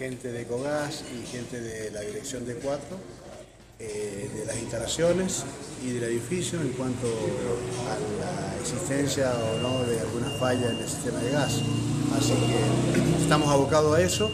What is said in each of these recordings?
gente de Ecogas y gente de la dirección de 4, de las instalaciones y del edificio en cuanto a la existencia o no de alguna falla en el sistema de gas. Así que estamos abocados a eso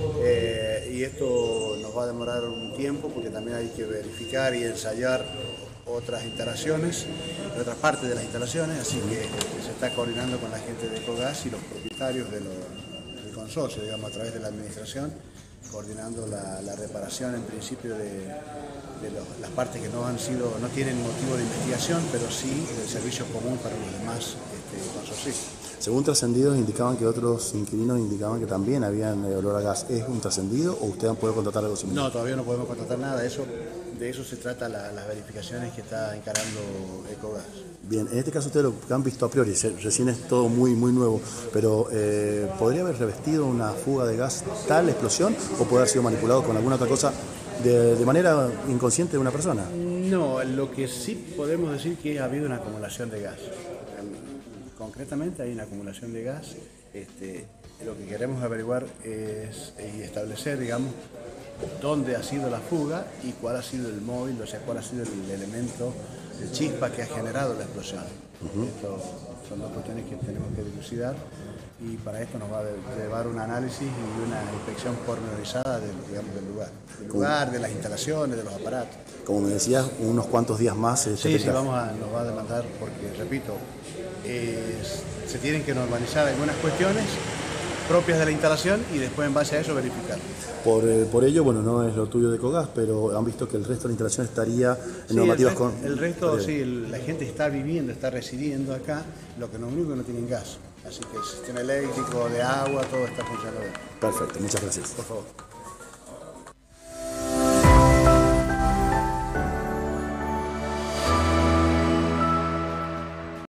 y esto nos va a demorar un tiempo porque también hay que verificar y ensayar otras instalaciones, otras partes de las instalaciones, así que se está coordinando con la gente de Ecogas y los propietarios del consorcio, digamos, a través de la administración, coordinando la reparación en principio de las partes que no tienen motivo de investigación, pero sí del servicio común para los demás consorcistas. Según trascendidos indicaban que otros inquilinos indicaban que también habían olor a gas. ¿Es un trascendido o ustedes pueden contratar algo similar? No, todavía no podemos contratar nada. De eso se trata las verificaciones que está encarando Ecogas. Bien, en este caso ustedes lo han visto a priori, recién es todo muy nuevo, pero ¿podría haber revestido una fuga de gas tal explosión o puede haber sido manipulado con alguna otra cosa de manera inconsciente de una persona? No, lo que sí podemos decir que ha habido una acumulación de gas. Concretamente hay una acumulación de gas. Lo que queremos averiguar y establecer, digamos, dónde ha sido la fuga y cuál ha sido el móvil, o sea, cuál ha sido el elemento de chispa que ha generado la explosión. Esto son dos cuestiones que tenemos que dilucidar y para esto nos va a llevar un análisis y una inspección pormenorizada del lugar, de las instalaciones, de los aparatos. Como me decías, unos cuantos días más. Sí, nos va a demandar porque, repito, se tienen que normalizar algunas cuestiones propias de la instalación y después en base a eso verificar. Por ello, bueno, no es lo tuyo de Ecogas, pero han visto que el resto de la instalación estaría en normativas con... El resto, sí, la gente está viviendo, está residiendo acá, lo único que no tienen gas. Así que el sistema eléctrico, de agua, todo está funcionando bien. Perfecto, muchas gracias. Por favor.